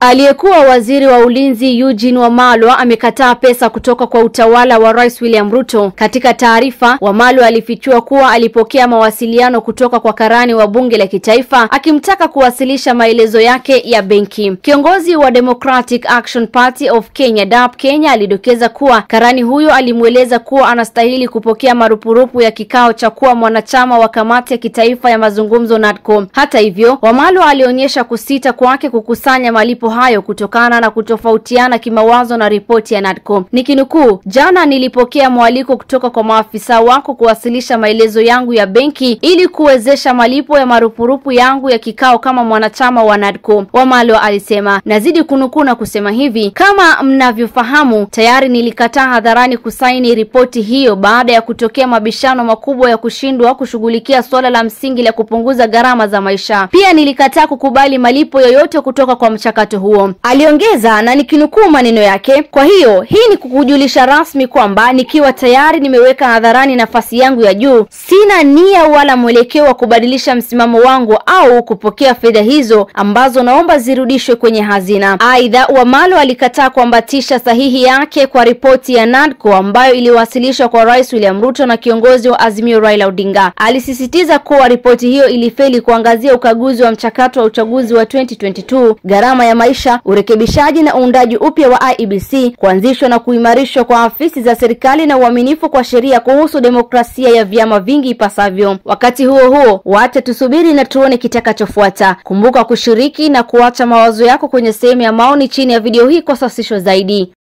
Aliyekuwa waziri wa ulinzi Eugene Wamalwa amekataa pesa kutoka kwa utawala wa Rais William Ruto. Katika taarifa, Wamalwa alifichua kuwa alipokea mawasiliano kutoka kwa karani wa bunge la kitaifa akimtaka kuwasilisha maelezo yake ya benki. Kiongozi wa Democratic Action Party of Kenya (DAP) Kenya alidokeza kuwa karani huyo alimueleza kuwa anastahili kupokea marupurupu ya kikao cha kuwa mwanachama wa kamati ya kitaifa ya mazungumzo NADCO. Hata hivyo, Wamalwa alionyesha kusita kwake kukusanya malipo hayo kutokana na kutofautiana kimawazo na ripoti ya NADCO. Nikinukuu, "Jana nilipokea mwaliko kutoka kwa maafisa wako kuwasilisha maelezo yangu ya benki ili kuwezesha malipo ya marupurupu yangu ya kikao kama mwanachama wa NADCO," Wamalwa alisema. Nazidi kunukuu na kusema hivi, "Kama mnavyofahamu, tayari nilikataa hadharani kusaini ripoti hiyo baada ya kutokea mabishano makubwa ya kushindwa kushughulikia swala la msingi la kupunguza gharama za maisha. Pia nilikataa kukubali malipo yoyote kutoka kwa mchakato huo." Aliongeza na nikinukuu maneno yake, "Kwa hiyo, hii ni kukujulisha rasmi kwamba nikiwa tayari nimeweka hadharani nafasi yangu ya juu, sina nia wala mwelekeo wa kubadilisha msimamo wangu au kupokea fedha hizo ambazo naomba zirudishwe kwenye hazina." Aidha, Wamalwa alikataa kuambatisha sahihi yake kwa ripoti ya NADCO ambayo iliwasilishwa kwa Rais William Ruto na kiongozi wa Azimio Raila Odinga. Alisisitiza kuwa ripoti hiyo ilifeli kuangazia ukaguzi wa mchakato wa uchaguzi wa 2022, gharama ya maisha, urekebishaji na uundaji upya wa IEBC, kuanzishwa na kuimarishwa kwa afisi za serikali na uaminifu kwa sheria kuhusu demokrasia ya vyama vingi ipasavyo. Wakati huo huo, wacha tusubiri na tuone kitakachofuata. Kumbuka kushiriki na kuacha mawazo yako kwenye sehemu ya maoni chini ya video hii kwa sasisho zaidi.